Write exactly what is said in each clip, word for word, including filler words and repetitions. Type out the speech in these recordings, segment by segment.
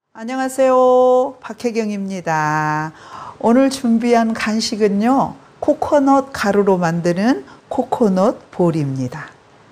안녕하세요. 박혜경입니다. 오늘 준비한 간식은요, 코코넛 가루로 만드는 코코넛 볼입니다.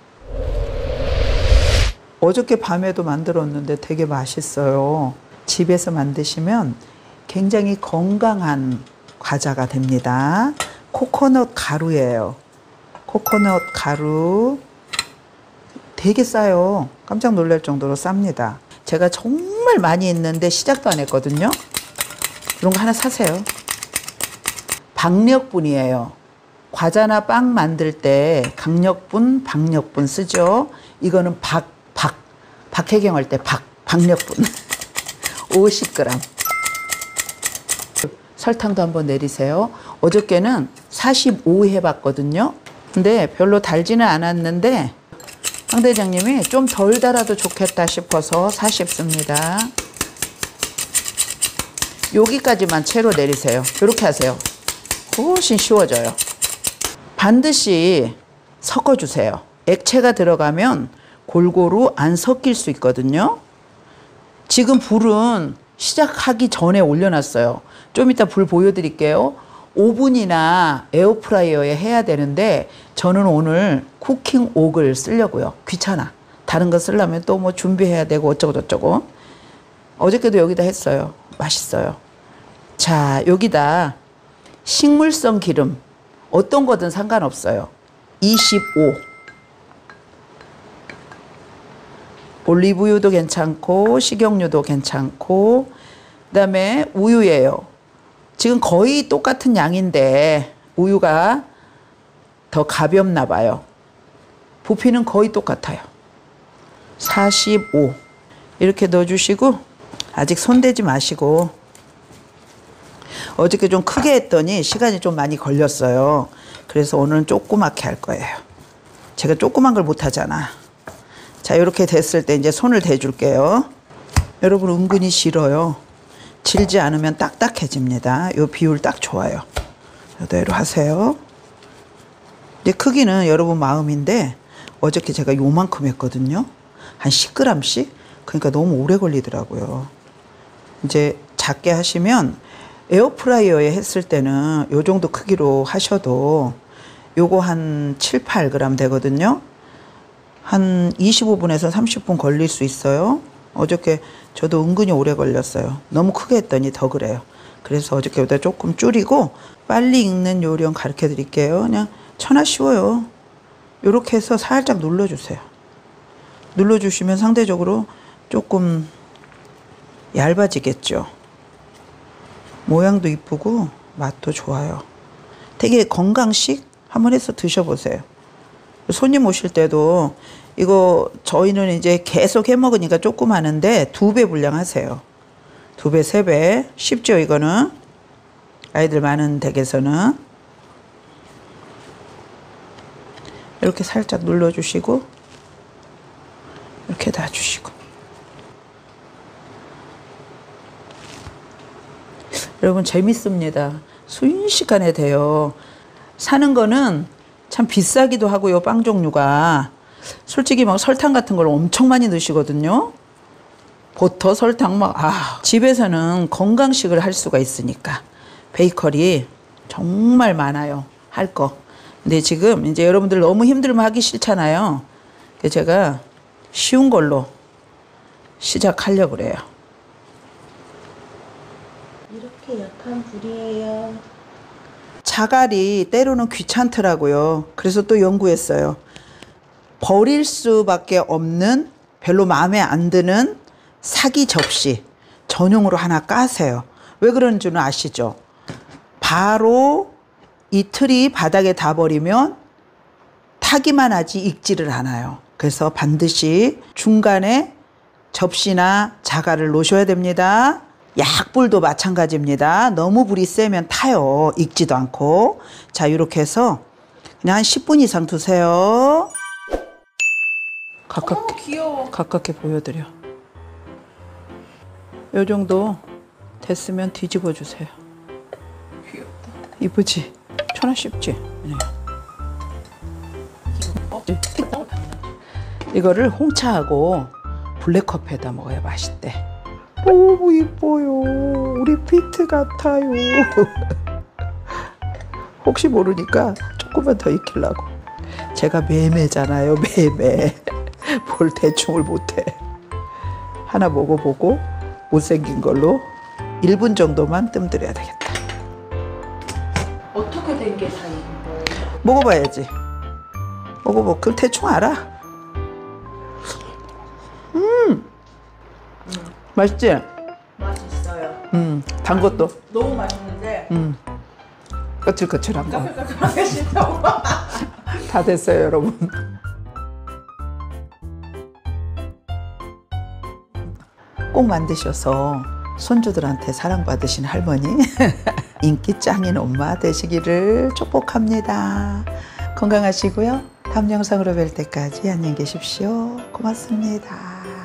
어저께 밤에도 만들었는데 되게 맛있어요. 집에서 만드시면 굉장히 건강한 과자가 됩니다. 코코넛 가루예요. 코코넛 가루 되게 싸요. 깜짝 놀랄 정도로 쌉니다. 제가 정말 많이 있는데 시작도 안 했거든요. 이런 거 하나 사세요. 박력분이에요. 과자나 빵 만들 때 강력분, 박력분 쓰죠. 이거는 박, 박, 박혜경 할 때 박, 박력분. 오십 그램. 설탕도 한번 내리세요. 어저께는 사십오 해봤거든요. 근데 별로 달지는 않았는데 황 대장님이 좀 덜 달아도 좋겠다 싶어서 사십 씁니다. 여기까지만 채로 내리세요. 이렇게 하세요. 훨씬 쉬워져요. 반드시 섞어주세요. 액체가 들어가면 골고루 안 섞일 수 있거든요. 지금 불은 시작하기 전에 올려놨어요. 좀 이따 불 보여드릴게요. 오븐이나 에어프라이어에 해야 되는데 저는 오늘 쿠킹 옥을 쓰려고요. 귀찮아. 다른 거 쓰려면 또 뭐 준비해야 되고 어쩌고 저쩌고. 어저께도 여기다 했어요. 맛있어요. 자, 여기다 식물성 기름 어떤 거든 상관없어요. 이십오. 올리브유도 괜찮고 식용유도 괜찮고, 그 다음에 우유예요. 지금 거의 똑같은 양인데 우유가 더 가볍나 봐요. 부피는 거의 똑같아요. 사십오. 이렇게 넣어주시고 아직 손대지 마시고, 어저께 좀 크게 했더니 시간이 좀 많이 걸렸어요. 그래서 오늘은 조그맣게 할 거예요. 제가 조그만 걸 못하잖아. 자, 이렇게 됐을 때 이제 손을 대줄게요. 여러분 은근히 질어요. 질지 않으면 딱딱해집니다. 요 비율 딱 좋아요. 이대로 하세요. 이제 크기는 여러분 마음인데 어저께 제가 요만큼 했거든요. 한 십 그램씩. 그러니까 너무 오래 걸리더라고요. 이제 작게 하시면 에어프라이어에 했을 때는 요 정도 크기로 하셔도 요거 한 칠, 팔 그램 되거든요. 한 이십오 분에서 삼십 분 걸릴 수 있어요. 어저께 저도 은근히 오래 걸렸어요. 너무 크게 했더니 더 그래요. 그래서 어저께보다 조금 줄이고 빨리 익는 요령 가르쳐 드릴게요. 그냥 천하 쉬워요. 요렇게 해서 살짝 눌러주세요. 눌러주시면 상대적으로 조금 얇아지겠죠. 모양도 이쁘고 맛도 좋아요. 되게 건강식 한번 해서 드셔보세요. 손님 오실 때도 이거 저희는 이제 계속 해 먹으니까 조금 하는데 두 배 분량 하세요. 두 배, 세 배. 쉽죠, 이거는? 아이들 많은 댁에서는. 이렇게 살짝 눌러주시고, 이렇게 놔주시고. 여러분, 재밌습니다. 순식간에 돼요. 사는 거는 참 비싸기도 하고요, 빵 종류가. 솔직히 막 설탕 같은 걸 엄청 많이 넣으시거든요. 버터, 설탕 막, 아. 집에서는 건강식을 할 수가 있으니까. 베이커리 정말 많아요. 할 거. 근데 지금 이제 여러분들 너무 힘들면 하기 싫잖아요. 그래서 제가 쉬운 걸로 시작하려고 그래요. 이렇게 약한 불이에요. 자갈이 때로는 귀찮더라고요. 그래서 또 연구했어요. 버릴 수밖에 없는 별로 마음에 안 드는 사기 접시 전용으로 하나 까세요. 왜 그런 줄은 아시죠? 바로 이 틀이 바닥에 다 버리면 타기만 하지 익지를 않아요. 그래서 반드시 중간에 접시나 자갈을 놓으셔야 됩니다. 약불도 마찬가지입니다. 너무 불이 세면 타요. 익지도 않고. 자, 이렇게 해서 그냥 한 십 분 이상 두세요. 가깝게, 어, 귀여워. 가깝게 보여드려. 요 정도 됐으면 뒤집어 주세요. 귀엽다. 이쁘지? 천하 쉽지? 네. 이거를 홍차하고 블랙커피에다 먹어야 맛있대. 너무 이뻐요. 우리 피트 같아요. 혹시 모르니까 조금만 더 익히려고. 제가 매매잖아요, 매매. 뭘 대충을 못해. 하나 먹어보고 못생긴 걸로 일 분 정도만 뜸들여야 되겠다. 어떻게 된 게 다 익은 거예요? 먹어봐야지. 먹어보. 그럼 대충 알아. 음, 맛있지? 맛있어요. 음, 단 것도. 너무 맛있는데 음, 거칠거칠한 거. 까끌까끌하게 싫다고. 다 됐어요, 여러분. 꼭 만드셔서 손주들한테 사랑받으신 할머니, 인기 짱인 엄마 되시기를 축복합니다. 건강하시고요. 다음 영상으로 뵐 때까지 안녕히 계십시오. 고맙습니다.